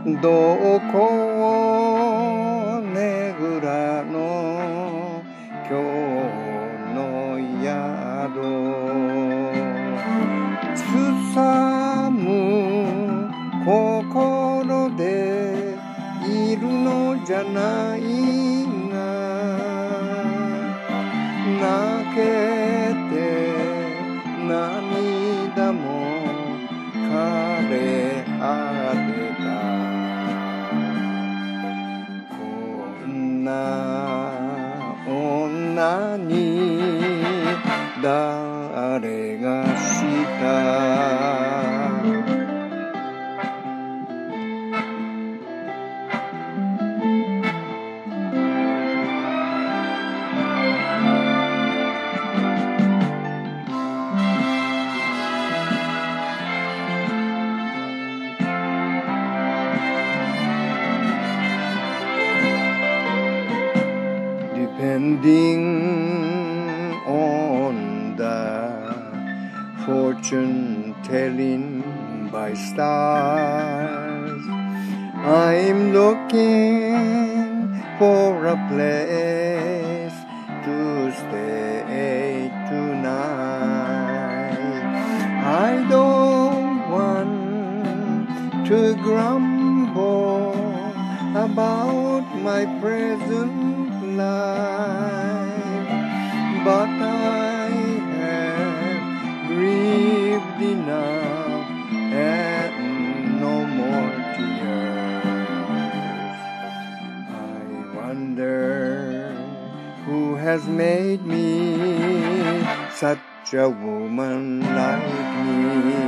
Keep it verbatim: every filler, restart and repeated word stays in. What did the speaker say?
どこねぐらの今日の宿すさむ心でいるのじゃないが泣けて涙も枯れ果てたこんな女に誰がしたDepending on the fortune telling by stars, I'm looking for a place to stay tonight. I don't want to grumble about my present life, but I have grieved enough and no more tears. I wonder who has made me such a woman like me.